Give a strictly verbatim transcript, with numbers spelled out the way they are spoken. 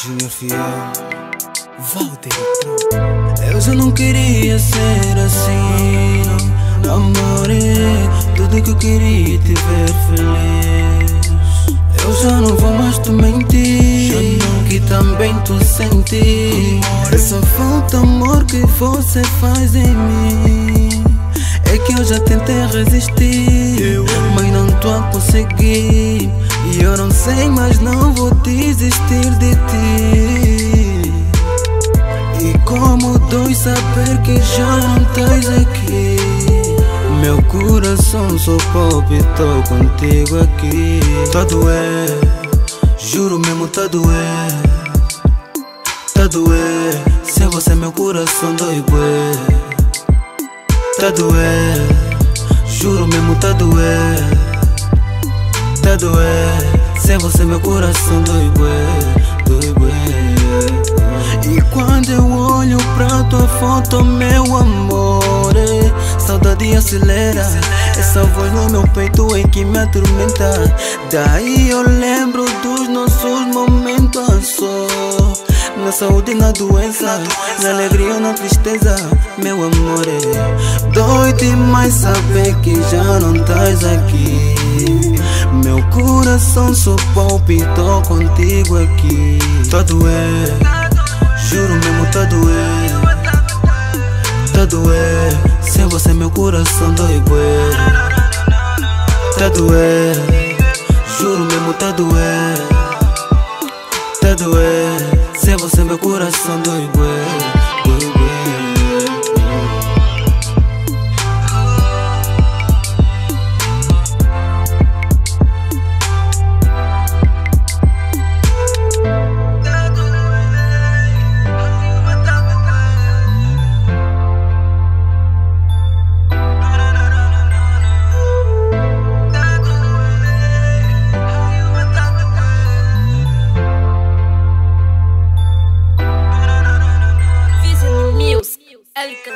Júnior Fiel, Valdir. Eu já não queria ser assim, amor, tudo que eu queria te ver feliz. Eu já não vou mais te mentir, que também tu senti. Essa falta amor que você faz em mim, é que eu já tentei resistir, mas não tô a conseguir. E eu não sei, mas não vou desistir de ti. E como dói saber que já não estás aqui. Meu coração só palpitou contigo aqui. Tá doer, juro mesmo tá doer. Tá doer, sem você meu coração dói bué. Tá doer, juro mesmo tá doer. Tá doer, sem você meu coração dói bué, dói bué. E quando eu olho pra tua foto, meu amor, saudade acelera. Essa voz no meu peito é que me atormenta. Daí eu lembro dos nossos momentos a só, na saúde e na doença, na alegria ou na tristeza. Meu amor, dói demais saber que já não estás aqui. Meu coração só palpitou contigo aqui. Tá doer, juro mesmo tá doer. Tá doer, sem você meu coração dói bué. Tá doer, juro mesmo tá doer. Tá doer, sem você meu coração dói bué, dói bué. El